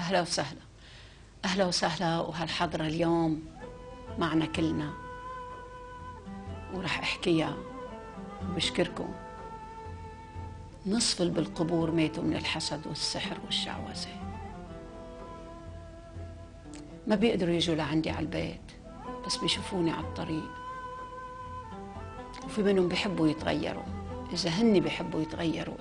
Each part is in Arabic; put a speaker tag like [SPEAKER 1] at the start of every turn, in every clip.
[SPEAKER 1] أهلا وسهلا. أهلا وسهلا، وهالحضرة اليوم معنا كلنا ورح أحكيها وبشكركم. نصف اللي بالقبور ماتوا من الحسد والسحر والشعوذة، ما بيقدروا يجوا لعندي على البيت بس بيشوفوني على الطريق، وفي منهم بيحبوا يتغيروا إذا هن بيحبوا يتغيروا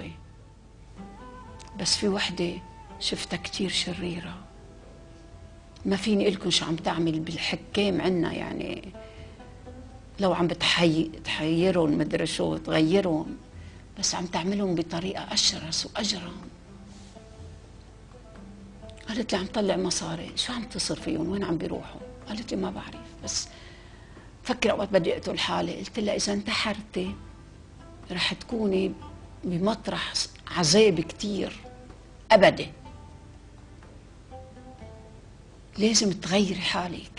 [SPEAKER 1] بس في وحدة شفتها كتير شريرة، ما فيني قلكم شو عم تعمل بالحكام عنا، يعني لو عم تحيرهم مدري شو تغيرهم، بس عم تعملهم بطريقة أشرس وأجرم. قالت لي عم طلع مصاري، شو عم تصر فيهم؟ وين عم بيروحوا؟ قالت لي ما بعرف، بس فكر وقت بدي اقتل حالي. قلت لها إذا انتحرتي رح تكوني بمطرح عذاب كتير أبدي، لازم تغيري حالك.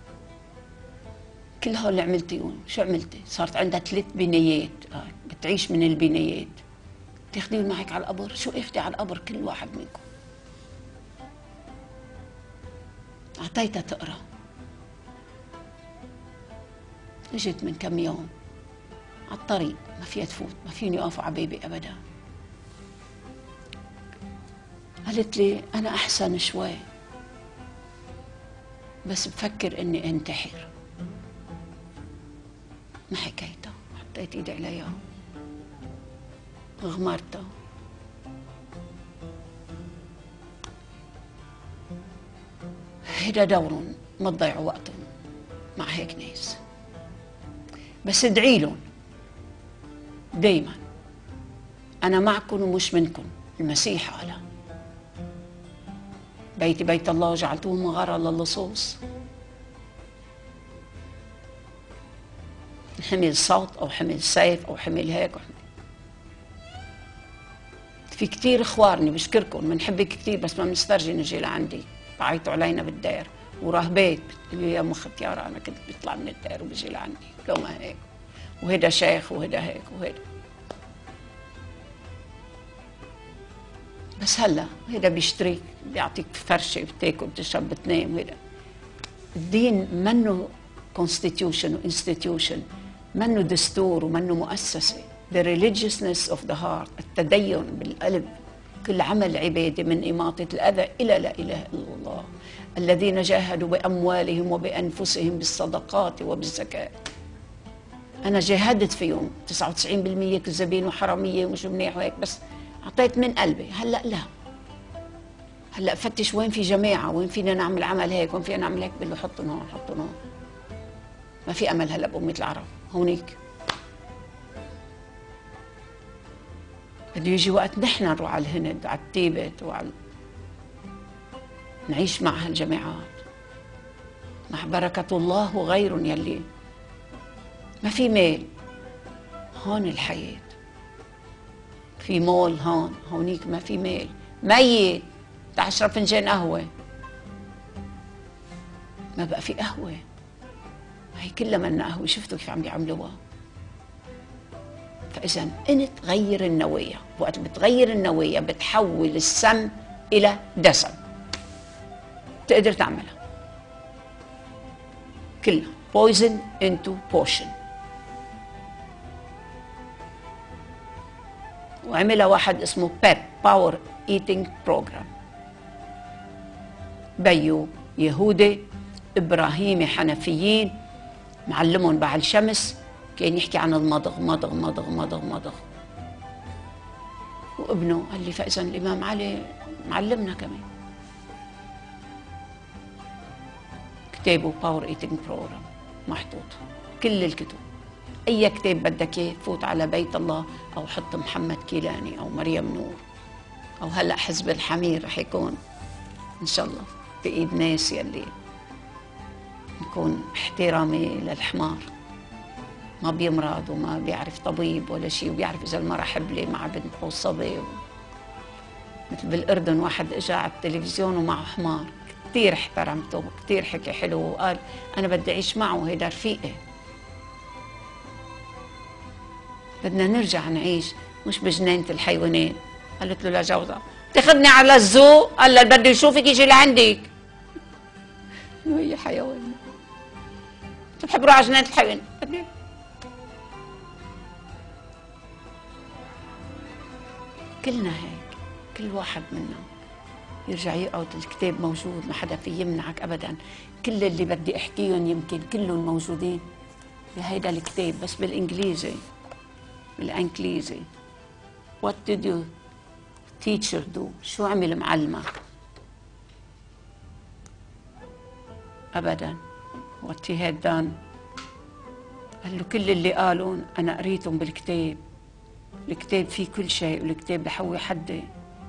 [SPEAKER 1] كل هول اللي عملتيهم شو عملتي؟ صارت عندها 3 بنايات، بتعيش من البنايات، تاخديهم معك على القبر؟ شو وقفتي على القبر كل واحد منكم؟ أعطيتها تقرأ. اجت من كم يوم على الطريق، ما فيها تفوت، ما فيني أقف على بيبي أبدا. قالت لي أنا أحسن شوي بس بفكر إني أنتحر. ما حكيتها، حطيت إيدي عليها غمرتها. هيدا دورهم، ما تضيعوا وقتهم مع هيك ناس، بس ادعي لهم دايما أنا معكم ومش منكم. المسيح قال بيتي بيت الله وجعلتوه مغارة للصوص. حمل صوت أو حمل سيف أو حمل هيك في كتير اخوارني بشكركم، بنحبك كتير بس ما بنسترجي نجي لعندي. بعيطوا علينا بالدير وراهبات اللي هي مختيارة، أنا كنت بطلع من الدير وبجي لعندي لو ما هيك، وهيدا شيخ وهيدا هيك وهيدا. بس هلا هيدا بيشتريك، بيعطيك فرشة بتاكل بتشرب بتنام. هيدا الدين منه constitution و institution، منه دستور ومنه مؤسسة. the religiousness of the heart، التدين بالقلب. كل عمل عبادة من إماطة الأذى إلى لا إله إلا الله. الذين جاهدوا بأموالهم وبأنفسهم بالصدقات وبالزكاة. أنا جاهدت فيهم، 99% كذابين وحرامية ومش منيح وهيك، بس أعطيت من قلبي. هلأ لا، هلأ فتش وين في جماعة، وين فينا نعمل عمل هيك، وين فينا نعمل هيك، بقول له حطهم هون حطهم هون. ما في أمل هلأ بأمة العرب هونيك. بده يجي وقت نحن نروح على الهند، على التيبت، نعيش مع هالجماعات، مع بركة الله وغيرهم يلي ما في مال. هون الحياة في مول، هونيك ما في مال. ميت تعال اشرب فنجان قهوة، ما بقى في قهوة. هي كلها منا قهوة، شفتوا كيف عم بيعملوها. فإذا أنت غير النوايا، وقت بتغير النوايا بتحول السم إلى دسم. تقدر تعملها كلها poison into potion. وعملها واحد اسمه بيب باور ايتينج بروجرام. بيو يهودي ابراهيمي حنفيين، معلمهم بعد الشمس، كان يحكي عن المضغ مضغ مضغ مضغ مضغ. وابنه قال لي فإذا الإمام علي معلمنا كمان. كتابه باور ايتينج بروجرام محطوط، كل الكتب. أي كتاب بدك إياه فوت على بيت الله أو حط محمد كيلاني أو مريم نور، أو هلأ حزب الحمير رح يكون إن شاء الله بإيد ناس يلي نكون احترامي للحمار، ما بيمرض وما بيعرف طبيب ولا شيء، وبيعرف إذا المرأة حبلة مع بنت أو صبي. مثل بالأردن واحد إجا على التلفزيون ومعه حمار، كتير احترمته وكتير حكي حلو، وقال أنا بدي أعيش معه، هيدا رفيقي. بدنا نرجع نعيش مش بجنينة الحيوانات. قالت له لجوزها تاخذني على الزو، قال لها بده يشوفك يجي لعندك. هي حيوان بحب روح على جنينة الحيوان. كلنا هيك، كل واحد منا يرجع يقعد الكتاب موجود، ما حدا في يمنعك ابدا. كل اللي بدي احكيهم يمكن كلهم موجودين بهيدا الكتاب، بس بالانجليزي. بالانجليزي. What did your teacher do؟ شو عمل معلمك؟ ابدا. What he had done. قال له كل اللي قالون انا قريتهم بالكتاب. الكتاب فيه كل شيء، والكتاب بحوي حدي.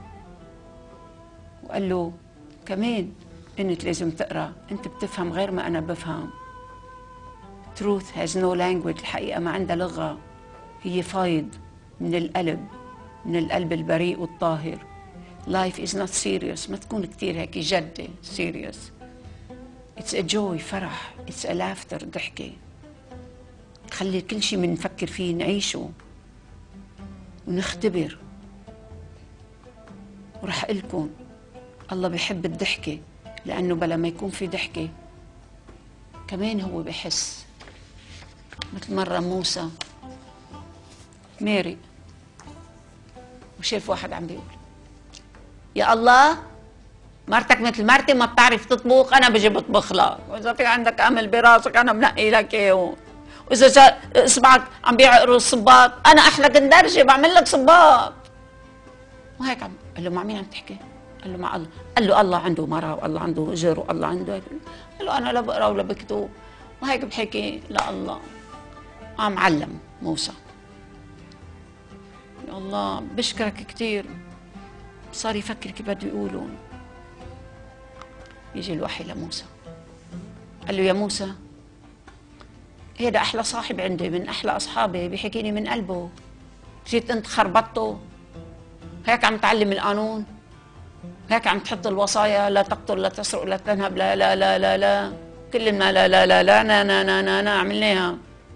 [SPEAKER 1] وقال له كمان انت لازم تقرا، انت بتفهم غير ما انا بفهم. Truth has no language. الحقيقه ما عندها لغه، هي فايض من القلب، من القلب البريء والطاهر. Life is not serious. ما تكون كتير هيك جدة serious. It's a joy. فرح. It's a laughter. ضحكة. خلي كل شيء بنفكر فيه نعيشه ونختبر. ورح أقلكم الله بيحب الضحكة، لأنه بلا ما يكون في ضحكة كمان هو بحس. مثل مرة موسى مارق وشاف واحد عم بيقول يا الله مرتك مثل مرتي ما بتعرف تطبخ، أنا بجي بطبخ لك، وإذا في عندك أمل براسك أنا بنقي لك إياه، وإذا إصبعك عم بيعقروا الصباط أنا أحلى كندرجة بعمل لك صباط. وهيك عم قال له مع مين عم تحكي؟ قال له مع الله. قال له الله عنده مرة والله عنده أجر والله عنده هيك. قال له أنا لا بقرا ولا بكتب، وهيك بحكي لله. عم علم موسى. يا الله بشكرك كثير. صار يفكر كيف بده يقولون. يجي الوحي لموسى قال له يا موسى هيدا أحلى صاحب عندي، من أحلى أصحابي، بيحكيني من قلبه. جيت أنت خربطته، هيك عم تعلم القانون، هيك عم تحط الوصايا لا تقتل لا تسرق لا تنهب لا لا لا لا لا، كل ما لا لا لا لا نا نا نا نا, نا عملناها.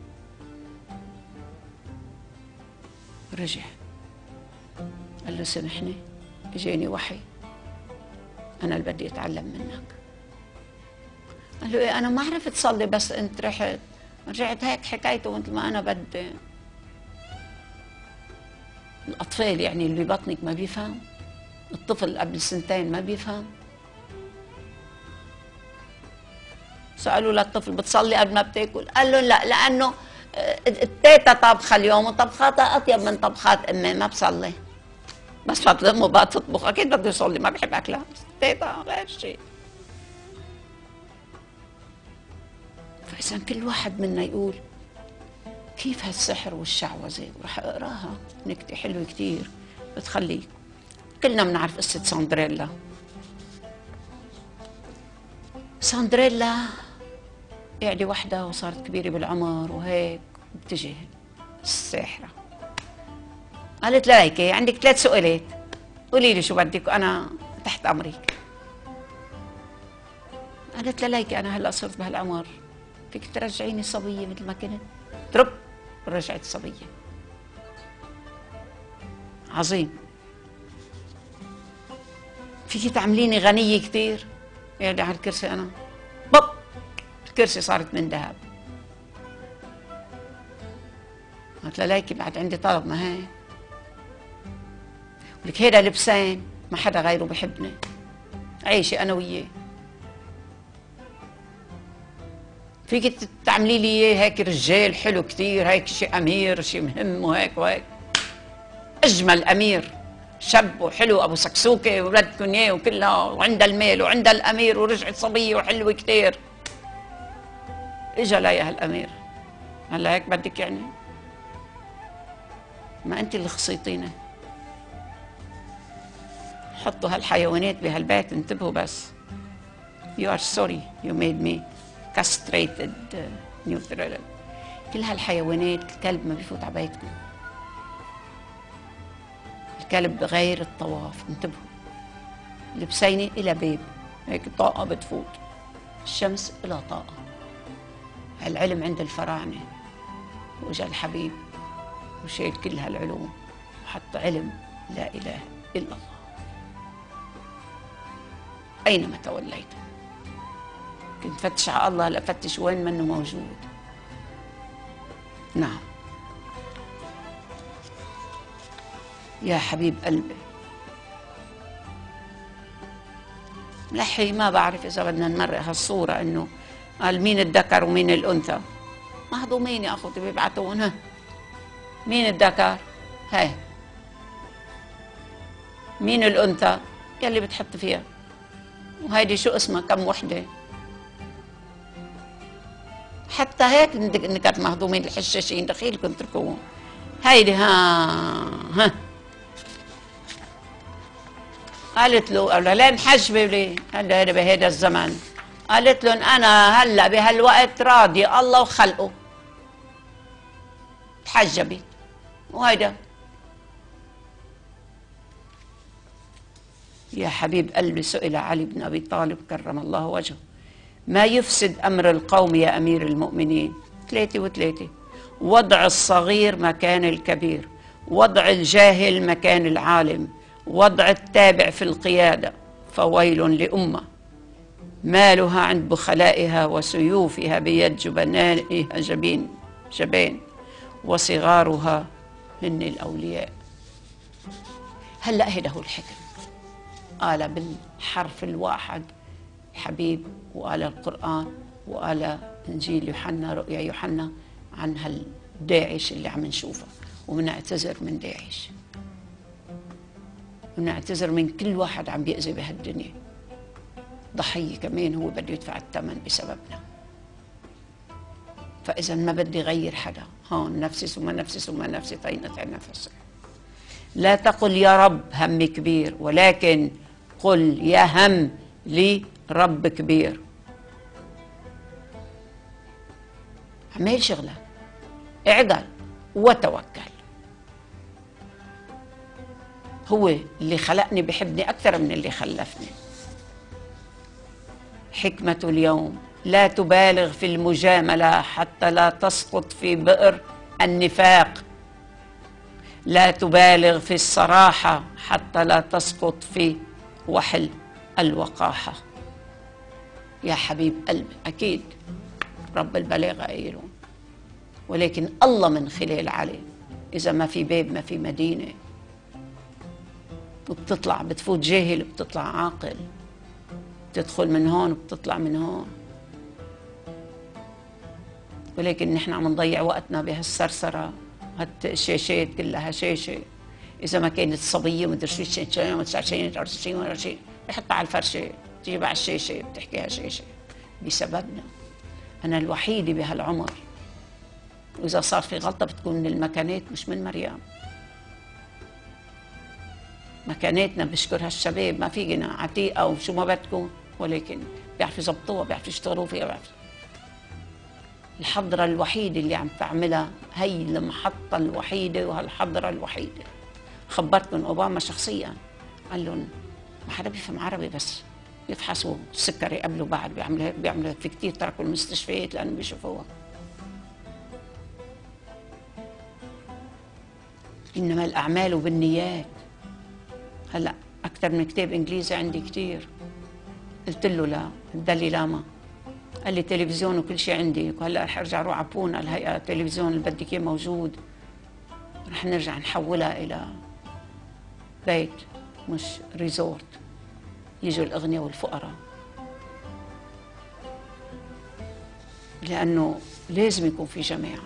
[SPEAKER 1] رجع قال له سامحني، اجاني وحي أنا اللي بدي أتعلم منك. قال له إيه أنا ما عرفت صلي بس أنت رحت، رجعت هيك حكايته مثل ما أنا بدي. الأطفال يعني اللي ببطنك ما بيفهم؟ الطفل قبل سنتين ما بيفهم؟ سألوا للطفل بتصلي قبل ما بتاكل؟ قال له لا، لأنه التيتا طبخة اليوم وطبخاتها أطيب من طبخات أمي، ما بصلي. بس فضل أمه بقى تطبخ أكيد بده يصلي، ما بحب أكلها، بس التيتا غير شيء. فإذا كل واحد منا يقول كيف هالسحر والشعوذة، ورح أقراها نكتة حلوة كتير بتخليك. كلنا بنعرف قصة سندريلا. سندريلا قاعدة وحدة وصارت كبيرة بالعمر وهيك، بتجي الساحرة قالت لها هيك عندك 3 سؤالات، قولي لي شو بدك وأنا تحت أمرك. قالت لها ليكي أنا هلا صرت بهالعمر، فيك ترجعيني صبية مثل ما كنت؟ ترب رجعت صبية. عظيم. فيكي تعمليني غنية كثير؟ قاعدة على الكرسي أنا بب الكرسي صارت من ذهب. قالت لها ليكي بعد عندي طلب، ما هيك لك هيدا لبسان ما حدا غيره بحبني، عيشي أنا وياه. فيك تعملي لي اياه هيك رجال حلو كثير، هيك شيء امير شيء مهم وهيك وهيك، اجمل امير شاب وحلو ابو سكسوكه وولدكم اياه وكلها، وعندها المال وعندها الامير، ورجعت صبيه وحلوه كثير. اجا ليها الامير هلا هيك بدك يعني؟ ما انت اللي خصيتيني. حطوا هالحيوانات بهالبيت، انتبهوا بس. You are sorry you made me castrated neutral. كل هالحيوانات الكلب ما بيفوت على بيتكم. الكلب بغير الطواف، انتبهوا. البسينة إلى باب هيك طاقة بتفوت، الشمس إلى طاقة. هالعلم عند الفراعنة، وإجا الحبيب وشيل كل هالعلوم وحط علم لا إله إلا الله. أينما توليت. كنت فتش على الله، لا فتش وين منه موجود. نعم يا حبيب قلبي. لحي ما بعرف إذا بدنا نمرق هالصورة إنه قال مين الذكر ومين الأنثى. مهضومين يا أخوتي بيبعتون. ها مين الذكر؟ هاي. مين الأنثى؟ يلي بتحط فيها. وهيدي شو اسمها؟ كم وحدة؟ حتى هيك نكت مهضومين الحشاشين دخيلكم اتركوهم. هيدي ها قالت له لين حجبي لي هلا بهذا الزمن. قالت لهم انا هلا بهالوقت راضي الله وخلقه. تحجبت وهيدا. يا حبيب قلبي سئل علي بن ابي طالب كرم الله وجهه ما يفسد امر القوم يا امير المؤمنين؟ 3 و3: وضع الصغير مكان الكبير، وضع الجاهل مكان العالم، وضع التابع في القيادة. فويل لأمة مالها عند بخلائها وسيوفها بيد جبنائها جبين وصغارها هن الأولياء. هلأ هيدا هو الحكم. قال بالحرف الواحد حبيب، وقال القرآن، وقال إنجيل يوحنا، رؤيا يوحنا عن هالداعش اللي عم نشوفه. وبنعتذر من داعش، ونعتذر من كل واحد عم بيأذي بهالدنيا. ضحية كمان هو بده يدفع الثمن بسببنا. فإذا ما بدي غير حدا، هون نفسي ثم نفسي ثم نفسي طينة النفس. لا تقل يا رب هم كبير، ولكن قل يا هم لي رب كبير. اعمل شغلك، اعدل وتوكل. هو اللي خلقني بحبني أكثر من اللي خلفني. حكمة اليوم: لا تبالغ في المجاملة حتى لا تسقط في بئر النفاق. لا تبالغ في الصراحة حتى لا تسقط في وحل الوقاحة. يا حبيب قلبي أكيد رب البلاغة قايلون، ولكن الله من خلال عليه. إذا ما في باب ما في مدينة. وبتطلع بتفوت جاهل وبتطلع عاقل، بتدخل من هون وبتطلع من هون. ولكن نحن عم نضيع وقتنا بهالسرسرة، هالشاشات كلها شاشة. إذا ما كانت صبية ومدري شو ولا شيء بحطها على الفرشة، تجيب على الشاشة بتحكيها شاشة بسببنا. أنا الوحيدة بهالعمر، وإذا صار في غلطة بتكون من المكانات مش من مريم. مكاناتنا بشكر هالشباب، ما فينا عتيقة وشو ما بدكم، ولكن بيعرفوا يظبطوها، بيعرفوا يشتغلوا فيها، بيعرفوا. الحضرة الوحيدة اللي عم تعملها هي المحطة الوحيدة وهالحضرة الوحيدة. خبرتكم أوباما شخصيا قال لهم ما حدا بيفهم عربي، بس بيفحصوا السكري قبل وبعد، بيعملوا هيك بيعملوا هيك. في كتير تركوا المستشفيات لأنه بيشوفوها. إنما الأعمال بالنيات. هلا أكثر من كتاب إنجليزي عندي كتير. قلت له لا، الدلي لاما قال لي تلفزيون وكل شيء عندي، وهلا رح ارجع اروح على بونا الهيئه التلفزيون اللي بدك اياه موجود. رح نرجع نحولها الى بيت مش ريزورت، يجوا الاغنياء والفقراء. لانه لازم يكون في جماعه.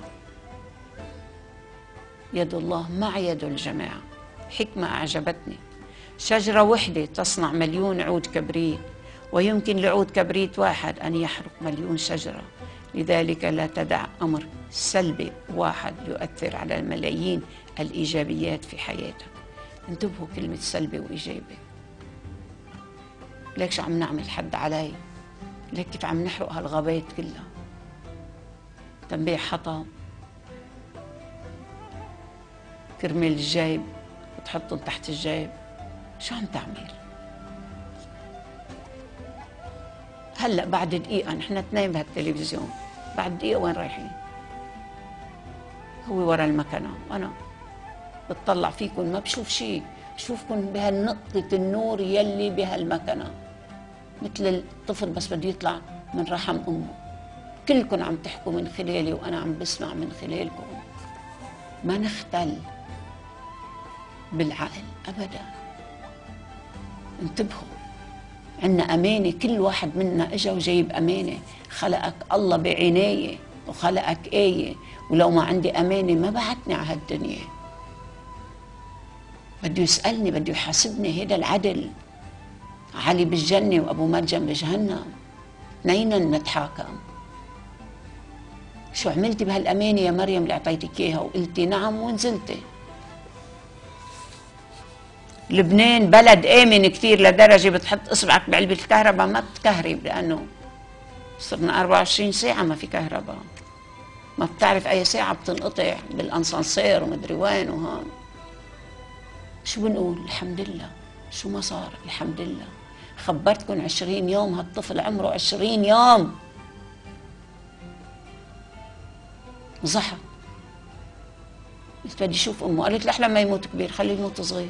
[SPEAKER 1] يد الله مع يد الجماعه. حكمه اعجبتني: شجره وحده تصنع مليون عود كبريت، ويمكن لعود كبريت واحد أن يحرق مليون شجرة. لذلك لا تدع أمر سلبي واحد يؤثر على الملايين الإيجابيات في حياتك. انتبهوا كلمة سلبي وإيجابي. ليك شو عم نعمل حد علي؟ ليك كيف عم نحرق هالغابات كلها؟ تنبيع حطب كرمال الجيب وتحطهم تحت الجيب. شو عم تعمل؟ هلا بعد دقيقة نحن اثنين بهالتلفزيون، بعد دقيقة وين رايحين؟ هو ورا المكنة وأنا بتطلع فيكم ما بشوف شيء، بشوفكم بهالنقطة النور يلي بهالمكنة. مثل الطفل بس بده يطلع من رحم أمه. كلكم عم تحكوا من خلالي وأنا عم بسمع من خلالكم. ما نختل بالعقل أبدا. انتبهوا، عنا أمانة، كل واحد منا إجا وجايب أمانة. خلقك الله بعناية وخلقك آية، ولو ما عندي أمانة ما بعتني على هالدنيا. بده يسألني، بده يحاسبني. هيدا العدل. علي بالجنة وأبو مرجم بجهنم، اثنينا نتحاكم. شو عملتي بهالأمانة يا مريم اللي أعطيتك إياها؟ وقلتي نعم ونزلتي. لبنان بلد آمن كثير لدرجة بتحط إصبعك بعلبة الكهرباء ما بتكهرب، لأنه صرنا 24 ساعة ما في كهرباء. ما بتعرف أي ساعة بتنقطع بالأنسانسير ومدري وين وهون. شو بنقول؟ الحمد لله. شو ما صار الحمد لله. خبرتكم 20 يوم، هالطفل عمره 20 يوم زحط. قلت بدي اشوف امه، قالت لي احلى ما يموت كبير، خليه يموت صغير.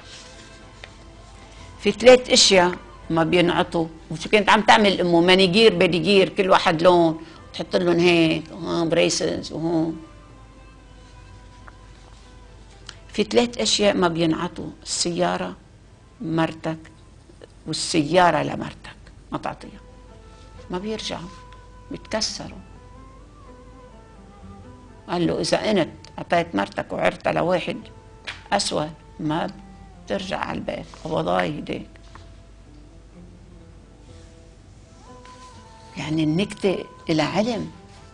[SPEAKER 1] في 3 اشياء ما بينعطوا، وشو كانت عم تعمل امه؟ مانيجير بديجير، كل واحد لون، تحط لهم هيك وهون بريسز وهون. في 3 اشياء ما بينعطوا: السياره، مرتك، والسياره لمرتك ما تعطيها، ما بيرجعوا، بيتكسروا. قال له اذا انت اعطيت مرتك وعرتها لواحد اسود ما بترجع على البيت. وضاي هديك. يعني النكته إلى علم.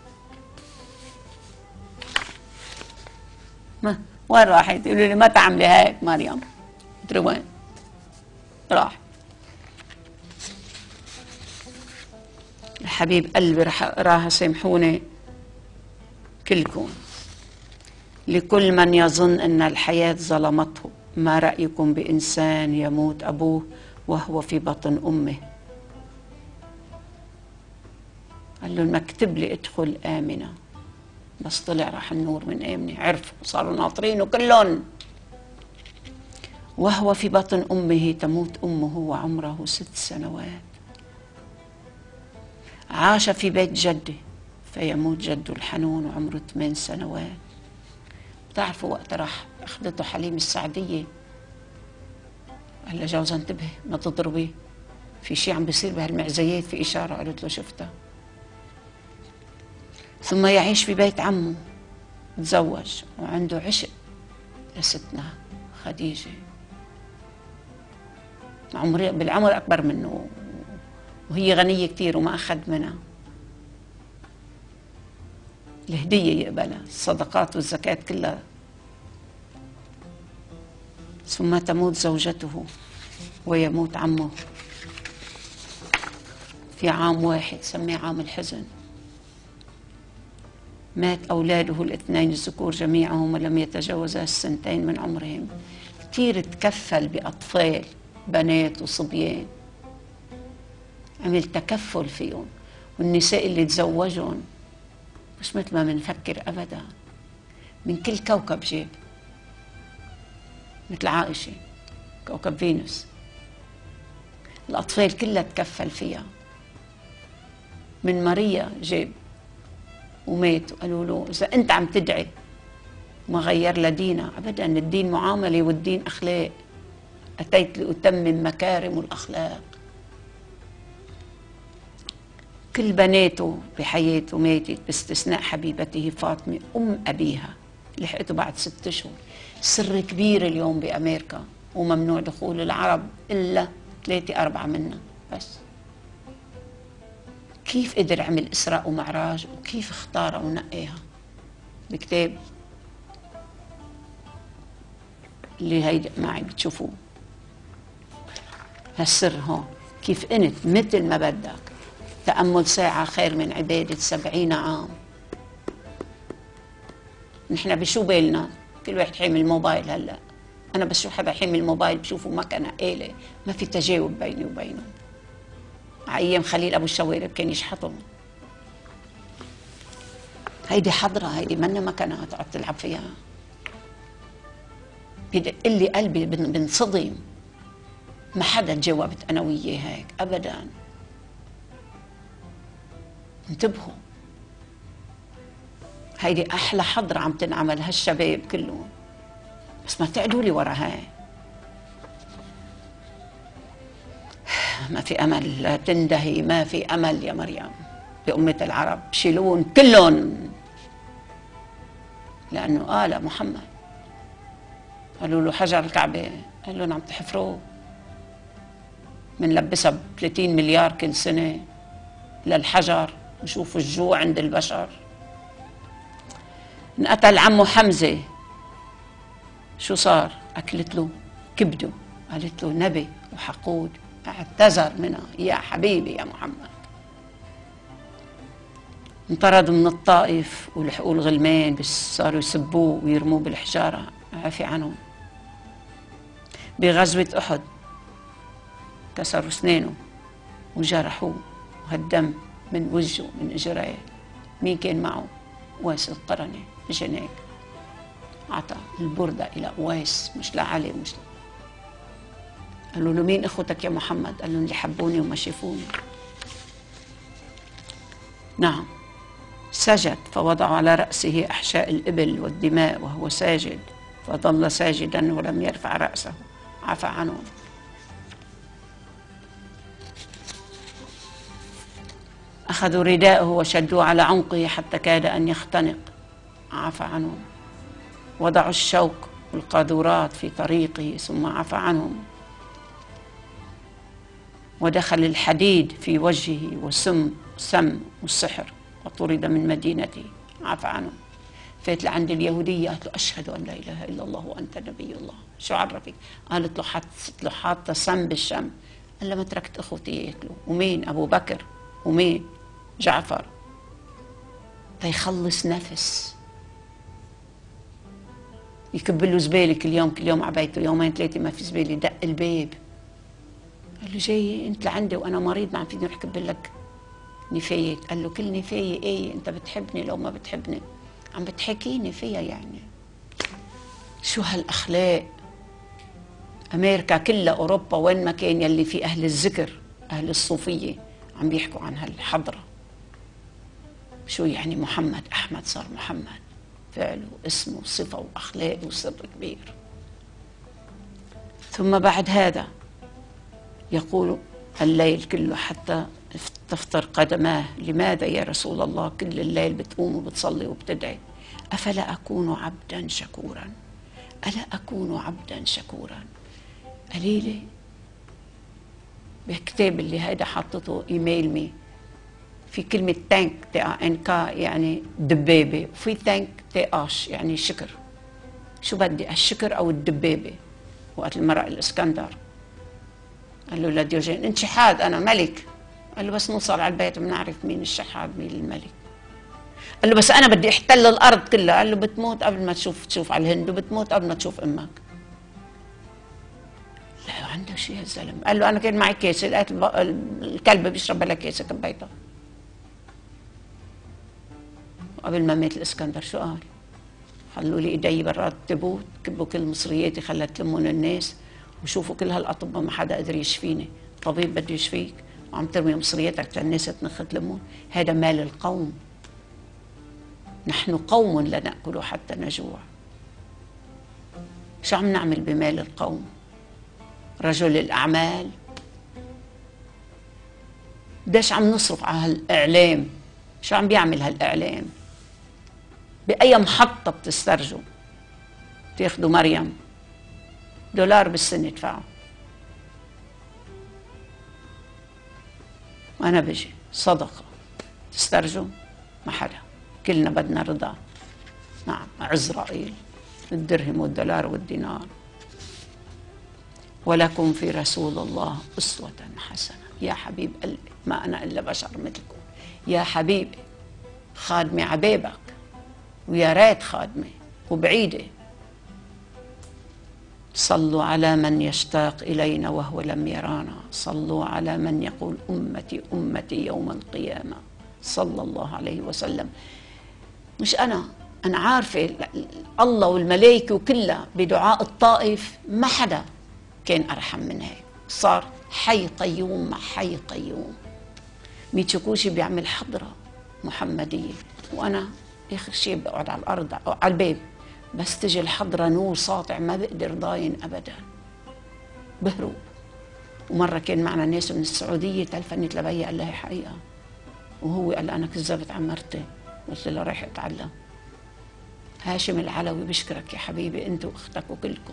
[SPEAKER 1] ما وين راحت؟ يقولوا لي ما تعملي هيك مريم. قلت له وين؟ راح. حبيب قلبي راح سامحوني كلكم. لكل من يظن أن الحياة ظلمته، ما رأيكم بإنسان يموت أبوه وهو في بطن أمه؟ قال له المكتب لي ادخل آمنة، بس طلع راح النور من آمنة. عرفوا، صاروا ناطرينه كلهم. وهو في بطن أمه تموت أمه وعمره 6 سنوات. عاش في بيت جده فيموت جده الحنون وعمره 8 سنوات. بتعرفوا وقت راح أخذته حليم السعدية قال لجوزها انتبه ما تضربي، في شيء عم بيصير بهالمعزيات، في إشارة. قالت له شفتها. ثم يعيش في بيت عمه، تزوج وعنده عشق لستنا خديجة، بالعمر أكبر منه، وهي غنية كتير وما أخذ منها. الهدية يقبلها، الصدقات والزكاة كلها. ثم تموت زوجته ويموت عمه في عام واحد، سميه عام الحزن. مات أولاده الاثنين الذكور جميعهم ولم يتجاوزا 2 من عمرهم. كتير تكفل بأطفال بنات وصبيان، عمل تكفل فيهم. والنساء اللي تزوجهم مش مثل ما بنفكر أبدا، من كل كوكب جيب، مثل عائشة كوكب فينوس. الأطفال كلها تكفل فيها. من ماريا جيب ومات، وقالوا له إذا أنت عم تدعي ما غير لدينا أبدا، الدين معاملة والدين أخلاق. أتيت لأتمم مكارم الأخلاق. كل بناته بحياته ماتت باستثناء حبيبته فاطمة أم أبيها، لحقته بعد 6 أشهر. سر كبير اليوم بأمريكا، وممنوع دخول العرب إلا 3-4 منا بس. كيف قدر عمل إسراء ومعراج، وكيف اختارها ونقيها بكتاب اللي هيدا معي بتشوفوه. هالسر هون، كيف أنت مثل ما بدك. تأمل ساعة خير من عبادة 70 عام. نحن بشو بالنا؟ كل واحد حامل موبايل. هلا أنا بس شو حدا حامل موبايل بشوفه مكنة آلة، ما في تجاوب بيني وبينه. على أيام خليل أبو الشوارب كان يشحطهم. هيدي حضرة، هيدي منا مكنة تقعد تلعب فيها. بدق لي قلبي بنصدم. ما حدا جاوبت أنا وياه هيك أبدا. انتبهوا، هيدي أحلى حضرة عم تنعمل هالشباب كلهم، بس ما تعدوا لي ورا هاي. ما في أمل، لا تندهي، ما في أمل يا مريم بأمة العرب، شيلون كلهم. لأنه قال محمد، قالوا له حجر الكعبة، قال لهم عم تحفروه، منلبسها ب 30 مليار كل سنة للحجر، نشوف الجوع عند البشر. انقتل عمه حمزة، شو صار؟ أكلت له كبده، قالت له نبي وحقود، اعتذر منها يا حبيبي يا محمد. انطرد من الطائف ولحقوا الغلمان، بس صاروا يسبوه ويرموه بالحجارة، عفي عنهم. بغزوة أحد كسروا اسنانه وجرحوه وهالدم من وجهه من اجريه. مين كان معه؟ اويس القرني. مش هيك اعطى البرده الى اويس، مش لعلي، مش قالوا له مين اخوتك يا محمد؟ قال لهم اللي حبوني وما شافوني. نعم، سجد فوضعوا على رأسه أحشاء الإبل والدماء وهو ساجد، فظل ساجدا ولم يرفع رأسه، عفى عنهم. أخذوا رداءه وشدوه على عنقه حتى كاد أن يختنق، عفى عنهم. وضعوا الشوك والقاذورات في طريقه ثم عفى عنهم. ودخل الحديد في وجهه وسم والسحر وطرد من مدينته، عفى عنهم. فات لعند اليهودية قالت له أشهد أن لا إله إلا الله وأنت نبي الله. شو عرفك؟ قالت له حاطة سم بالشم. قال لما تركت أخوتي ياكلوا. ومين؟ أبو بكر، ومين؟ جعفر. تيخلص نفس، يكب له زبالة كل يوم على بيته، يومين ثلاثة ما في زبالة، دق الباب، قال له جاي انت لعندي وانا مريض ما عم فيني اروح اكب لك نفايات. قال له كل نفاية ايه؟ انت بتحبني لو ما بتحبني عم بتحكيني فيها يعني. شو هالاخلاق؟ امريكا كلها، اوروبا، وين ما كان يلي في اهل الذكر، اهل الصوفية عم بيحكوا عن هالحضرة. شو يعني محمد احمد صار محمد، فعله واسمه وصفة واخلاق وسر كبير. ثم بعد هذا يقول الليل كله حتى تفطر قدماه. لماذا يا رسول الله كل الليل بتقوم وبتصلي وبتدعي؟ أفلا أكون عبدا شكورا؟ ألا أكون عبدا شكورا؟ قليلة بكتاب اللي هيدا حطته ايميل مي، في كلمة تانك TANK يعني دبابة، وفي تانك TH يعني شكر. شو بدي، الشكر أو الدبابة؟ وقت المرأة الإسكندر قال له لديوجين انت شحاد انا ملك. قال له بس نوصل على البيت بنعرف مين الشحاد مين الملك. قال له بس انا بدي احتل الارض كلها. قال له بتموت قبل ما تشوف على الهند، وبتموت قبل ما تشوف امك. لا عنده شيء هالزلمه. قال له انا كان معي كاسه، لقيت الكلب بيشرب بلا كاسه كبيتها. وقبل ما مات الاسكندر شو قال؟ خلوا لي ايدي برات التابوت، كبوا كل مصرياتي خلت تلمون الناس، وشوفوا كل هالاطباء ما حدا قدر يشفيني. طبيب بده يشفيك وعم ترمي مصرياتك للناس تنخ تلمون؟ هذا مال القوم. نحن قوم لا ناكل حتى نجوع. شو عم نعمل بمال القوم؟ رجل الاعمال قديش عم نصرف على هالاعلام؟ شو عم بيعمل هالاعلام؟ باي محطه بتسترجوا تاخذوا مريم؟ $1 بالسنة ادفعوا. وأنا بجي صدقة تسترجوا؟ ما حدا، كلنا بدنا رضا. نعم، عزرائيل، الدرهم والدولار والدينار. ولكم في رسول الله أسوة حسنة. يا حبيب قلبي ما أنا إلا بشر مثلكم. يا حبيبي خادمة عبابك، ويا ريت خادمة وبعيدة. صلوا على من يشتاق إلينا وهو لم يرانا، صلوا على من يقول أمتي أمتي يوم القيامة، صلى الله عليه وسلم. مش أنا عارفة الله والملائكة وكلها بدعاء الطائف ما حدا كان أرحم من هيك. صار حي قيوم مع حي قيوم. ميتسو كوشي بيعمل حضرة محمدية، وأنا آخر شيء بقعد على الأرض أو على الباب، بس تجي الحضرة نور ساطع ما بقدر ضاين أبدا، بهرب. ومرة كان معنا ناس من السعودية تلفنت لبي قال لها حقيقة، وهو قال أنا كذبت عن مرتي، قلت له رايح أتعلم. هاشم العلوي بشكرك يا حبيبي أنت وأختك وكلكم.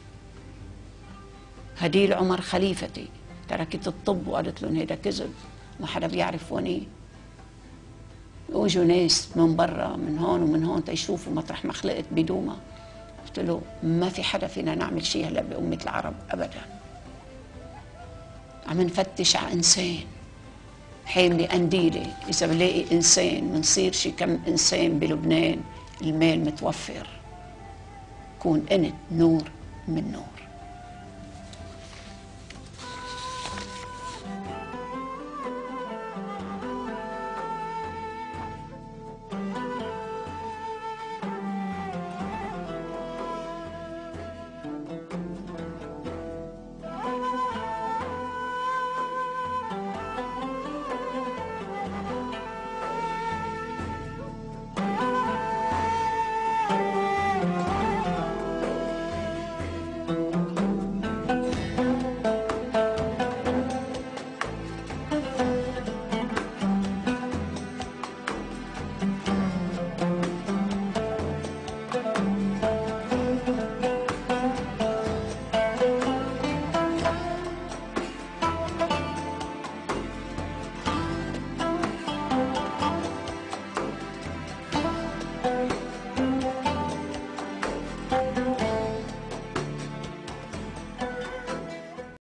[SPEAKER 1] هديل عمر خليفتي تركت الطب وقالت لهم هيدا كذب، ما حدا بيعرف وين ايه. واجوا ناس من برا من هون ومن هون تيشوفوا مطرح ما خلقت بدوما. قلت له ما في حدا فينا نعمل شيء هلا بأمة العرب أبدا. عم نفتش على إنسان حاملة قنديلة، إذا بلاقي إنسان منصير شي كم إنسان بلبنان، المال متوفر. كون أنت نور من نور.